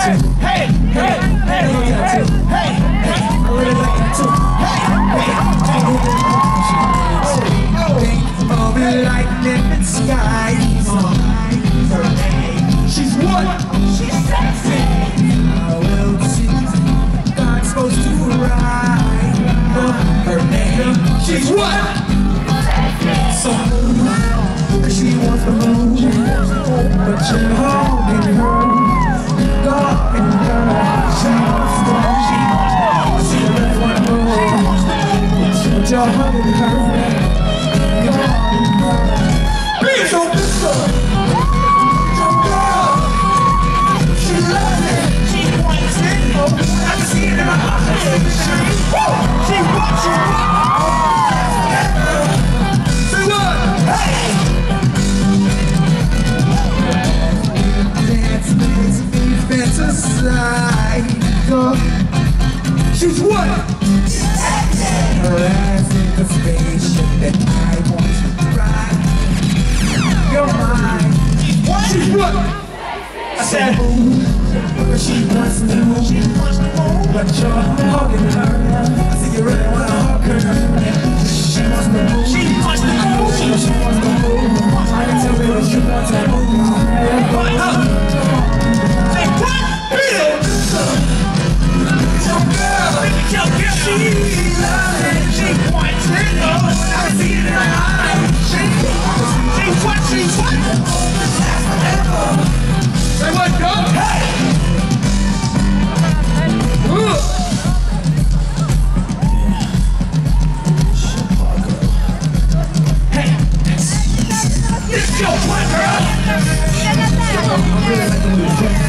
tattoo. Hey, hey, hey, hey, hey, hey. I really like that too. Hey, hey, hey. Think of it like living skies. Her name, she's what? She's sexy. I will see. God's supposed to ride. Her name, she's what? So she wants to move, but you're holding her. God and her, she wants to move. She doesn't want to move, but you're holding her. God and her. Be so good. She loves it. She wants it. I can see it in her eyes. She wants it. She's what? Her ass in the spaceship that I want to ride. You're mine. She's what? I said, she wants to move, but you're hugging her. I said, you really want to hug her. She wants to move. She wants to move. She wants to move. I can tell me what she wants to move. Say what? She loves it. She wants it. I see it in her eyes. She's what? She's what? Say what, go? Hey! Hey! It's your one, girl! I'm really like the loser.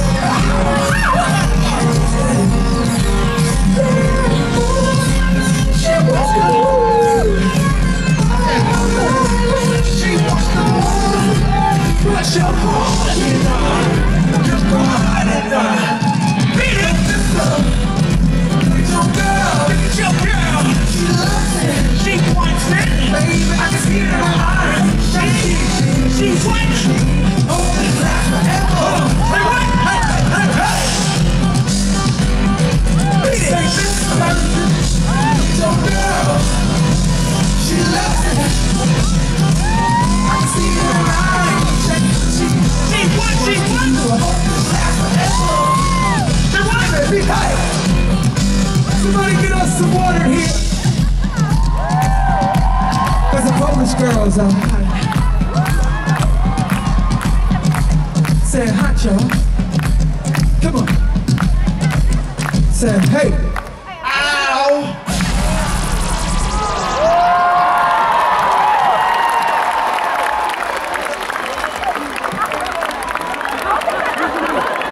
Somebody get us some water here. Cause the Polish girls are hot. Say hot, y'all. Come on. Say hey.